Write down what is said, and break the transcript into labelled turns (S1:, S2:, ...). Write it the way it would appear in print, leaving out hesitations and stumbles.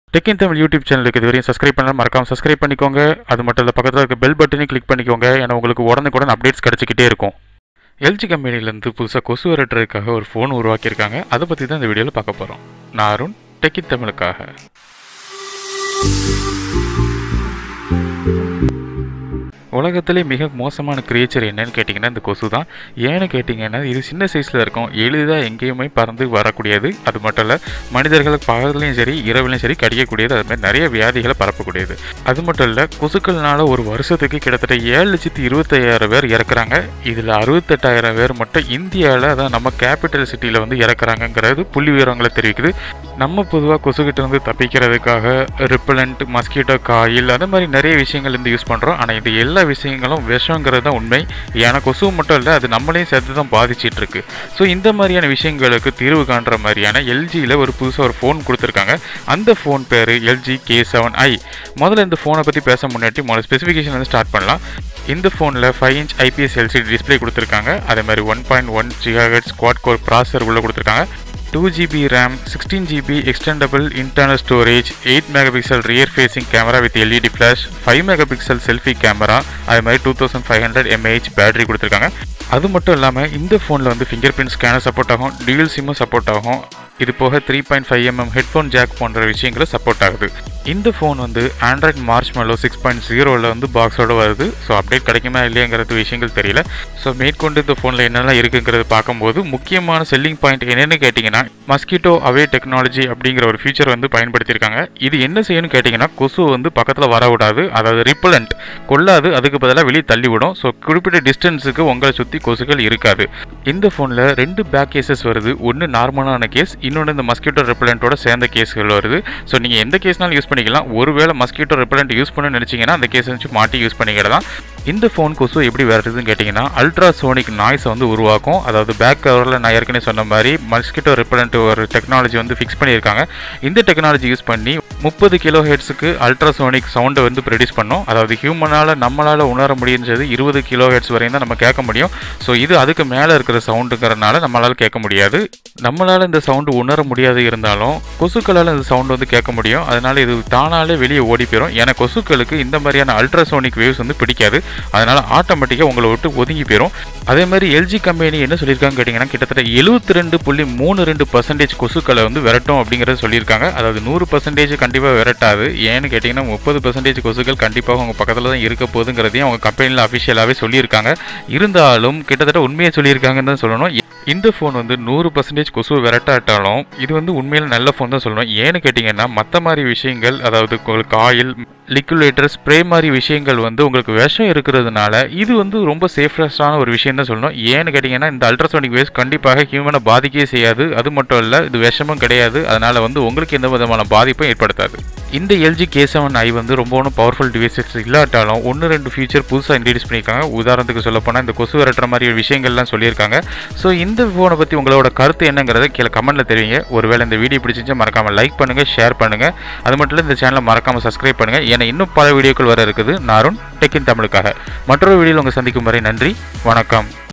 S1: Tech இன் Tamil YouTube சேனலுக்கு இதுவரையும் subscribe பண்ணலாம், மறக்காம சப்ஸ்கிரைப் பண்ணிக்கோங்க. அது மட்டும் இல்லை, பக்கத்தில் இருக்க பெல் பட்டனையும் கிளிக் பண்ணிக்கோங்க. ஏன்னா உங்களுக்கு உடனுக்குடன் அப்டேட்ஸ் கிடச்சிக்கிட்டே இருக்கும். எல்ஜி கம்பெனிலேருந்து புதுசாக கொசு விரட்டுறதுக்காக ஒரு ஃபோன் உருவாக்கியிருக்காங்க. அதை பற்றி தான் இந்த வீடியோவில் பார்க்க போகிறோம். நான் அருண், டெக் இன் தமிழுக்காக. உலகத்திலே மிக மோசமான கிரியேச்சர் என்னன்னு கேட்டிங்கன்னா இந்த கொசு தான். ஏன்னு கேட்டிங்கன்னா இது சின்ன சைஸில் இருக்கும், எளிதாக எங்கேயுமே பறந்து வரக்கூடியது. அது மட்டும் இல்லை, மனிதர்களை பகல்லையும் சரி இரவுலையும் சரி கடிக்கக்கூடியது. அதுமாதிரி நிறைய வியாதிகளை பரப்பக்கூடியது. அது மட்டும் இல்லை, கொசுக்கள்னால ஒரு வருஷத்துக்கு கிட்டத்தட்ட 7,25,000 பேர் இறக்குறாங்க. இதில் 68,000 பேர் மட்டும் இந்தியாவில், அதான் நம்ம கேபிட்டல் சிட்டியில் வந்து இறக்குறாங்கங்கிறது புள்ளி விவரங்களை தெரிவிக்குது. நம்ம பொதுவாக கொசுக்கிட்ட இருந்து தப்பிக்கிறதுக்காக ரிப்பலண்ட், மஸ்கிட்டோ காயில், அந்த மாதிரி நிறைய விஷயங்கள் வந்து யூஸ் பண்ணுறோம். ஆனால் இது எல்லா விஷயங்களும் விஷங்கிறது தான் உண்மை. ஏன்னா கொசு மட்டும் இல்லை, அது நம்மளையும் சேர்த்து தான் பாதிச்சிட்டு இருக்கு. ஸோ இந்த மாதிரியான விஷயங்களுக்கு தீர்வு காண்ற மாதிரியான எல்ஜியில் ஒரு புதுசாக ஒரு ஃபோன் கொடுத்துருக்காங்க. அந்த ஃபோன் பேர் LG K7i. முதல்ல இந்த ஃபோனை பற்றி பேச முன்னாடி முதல்ல ஸ்பெசிஃபிகேஷன் வந்து ஸ்டார்ட் பண்ணலாம். இந்த ஃபோனில் 5" IPS LCD டிஸ்பிளே கொடுத்துருக்காங்க. அதே மாதிரி 1.1 GHz குவாட் கோர் ப்ராசஸர் உள்ள கொடுத்துருக்காங்க. 2GB RAM, 16GB extendable internal storage, 8 megapixel rear facing camera with LED flash, 5 megapixel selfie camera, அது மாதிரி 2500 mAh பேட்டரி கொடுத்துருக்காங்க. அது மட்டும் இல்லாமல் இந்த ஃபோனில் வந்து ஃபிங்கர் பிரிண்ட் ஸ்கேனர் சப்போர்ட் ஆகும், டியூல் சிம்மும் சப்போர்ட் ஆகும். இது போக 3.5mm ஹெட்ஃபோன் ஜாக் போன்ற விஷயங்களை சப்போர்ட் ஆகுது. இந்த ஃபோன் வந்து ஆண்ட்ராய்ட் மார்ஷ்மெல்லோ 6.0ல் வந்து பாக்ஸோடு வருது. ஸோ அப்டேட் கிடைக்குமா இல்லையாங்கிறது விஷயங்கள் தெரியல. ஸோ மேற்கொண்டு இந்த ஃபோனில் என்னெல்லாம் இருக்குங்கிறது பார்க்கும்போது முக்கியமான செல்லிங் பாயிண்ட் என்னென்னு கேட்டிங்கன்னா, மஸ்கிட்டோ அவே டெக்னாலஜி அப்படிங்கிற ஒரு ஃபீச்சர் வந்து பயன்படுத்தியிருக்காங்க. இது என்ன செய்யணும்னு கேட்டிங்கன்னா, கொசு வந்து பக்கத்தில் வர விடாது, அதாவது ரிப்பலண்ட் கொள்ளாது, அதுக்கு பதிலாக வெளியே தள்ளி விடும். ஸோ குறிப்பிட்ட டிஸ்டன்ஸுக்கு உங்களை சுற்றி கொசுக்கள் இருக்காது. இந்த ஃபோனில் 2 பேக் கேசஸ் வருது. ஒன்று நார்மலான கேஸ், இன்னொன்று இந்த மஸ்கிட்டோ ரிப்பலண்ட்டோட சேர்ந்த கேஸ்கள் வருது. ஸோ நீங்கள் எந்த கேஸ்னாலும் யூஸ் பண்ணிக்கலாம். ஒருவேளை மஸ்கிட்டோ ரிப்பலண்ட் யூஸ் பண்ண நினச்சிங்கன்னா அந்த கேஸை வச்சு மாட்டி யூஸ் பண்ணிக்கிடலாம். இந்த ஃபோன் கொசு எப்படி வருதுன்னு கேட்டிங்கன்னா, அல்ட்ராசோனிக் நாய்ஸை வந்து உருவாக்கும். அதாவது பேக் கவரில் நான் ஏற்கனவே சொன்ன மாதிரி மஸ்கிட்டோ ரிப்பலண்ட் ஒரு டெக்னாலஜி வந்து ஃபிக்ஸ் பண்ணியிருக்காங்க. இந்த டெக்னாலஜி யூஸ் பண்ணி 30 kHzக்கு அல்ட்ராசோனிக் சவுண்டை வந்து ப்ரொடியூஸ் பண்ணோம். அதாவது நம்மளால் உணர முடியுன்றது 20 kHz வரையும் தான் நம்ம கேட்க முடியும். ஸோ இது அதுக்கு மேலே இருக்கிற சவுண்டுங்கிறனால நம்மளால் கேட்க முடியாது. நம்மளால் இந்த சவுண்டு உணர முடியாது இருந்தாலும் கொசுக்களால் இந்த சவுண்டு வந்து கேட்க முடியும். அதனால் இது தானாலே வெளியே ஓடி போயிடும். ஏன்னா கொசுக்களுக்கு இந்த மாதிரியான அல்ட்ராசோனிக் வேவ்ஸ் வந்து பிடிக்காது. அதனால் ஆட்டோமேட்டிக்காக உங்களை விட்டு ஒதுங்கி போயிடும். அதே மாதிரி எல்ஜி கம்பெனி என்ன சொல்லியிருக்காங்க கேட்டிங்கன்னா, கிட்டத்தட்ட 72.32% கொசுக்களை வந்து விரட்டும் அப்படிங்கிறத சொல்லியிருக்காங்க. அதாவது 100% கண்டிப்பாக விரட்டாது. ஏன்னு கேட்டிங்கன்னா 30% கொசுக்கள் கண்டிப்பாக உங்கள் பக்கத்தில் தான் இருக்க போகுதுங்கிறதையும் அவங்க கம்பெனியில் அஃபிஷியலாகவே சொல்லியிருக்காங்க. இருந்தாலும் கிட்டத்தட்ட உண்மையை சொல்லியிருக்காங்கன்னு தான் சொல்லணும். இந்த ஃபோன் வந்து 100% கொசு விரட்டாட்டாலும் இது வந்து உண்மையில் நல்ல ஃபோன் தான் சொல்லணும். ஏன்னு கேட்டிங்கன்னா மற்ற மாதிரி விஷயங்கள், அதாவது உங்களுக்கு ஆயில், லிக்விலேட்டர், ஸ்ப்ரே மாதிரி விஷயங்கள் வந்து உங்களுக்கு விஷம் இருக்கிறதுனால இது வந்து ரொம்ப சேஃபஸ்டான ஒரு விஷயம் தான் சொல்லணும். ஏன்னு கேட்டிங்கன்னா இந்த அல்ட்ராசோனிக் வேவ்ஸ் கண்டிப்பாக ஹியூமனை பாதிக்கவே செய்யாது. அது மட்டும் இல்லை, இது விஷமும் கிடையாது. அதனால் வந்து உங்களுக்கு எந்த விதமான பாதிப்பும் ஏற்படுத்தாது. இந்த LG K7i வந்து ரொம்ப ஒன்றும் பவர்ஃபுல் டிவைசஸ் இல்லாட்டாலும் 1-2 ஃபீச்சர் புதுசாக இன்ட்ரடியூஸ் பண்ணியிருக்காங்க. உதாரணத்துக்கு சொல்ல போனால் இந்த கொசு விரட்டுற மாதிரி விஷயங்கள்லாம் சொல்லியிருக்காங்க. ஸோ இந்த ஃபோனை பற்றி உங்களோட கருத்து என்னங்கிறத கீழே கமெண்ட்டில் தெரிவிங்க. ஒருவேளை இந்த வீடியோ பிடிச்சிருந்தா மறக்காமல் லைக் பண்ணுங்கள், ஷேர் பண்ணுங்கள். அது மட்டும் இல்லை, இந்த சேனலை மறக்காமல் சப்ஸ்கிரைப் பண்ணுங்கள். ஏன்னா இன்னும் பல வீடியோக்கள் வர இருக்குது. நான் அருண், டெக் இன் தமிழுக்காக. மற்றொரு வீடியோவில் உங்கள் சந்திக்கும் வரை நன்றி, வணக்கம்.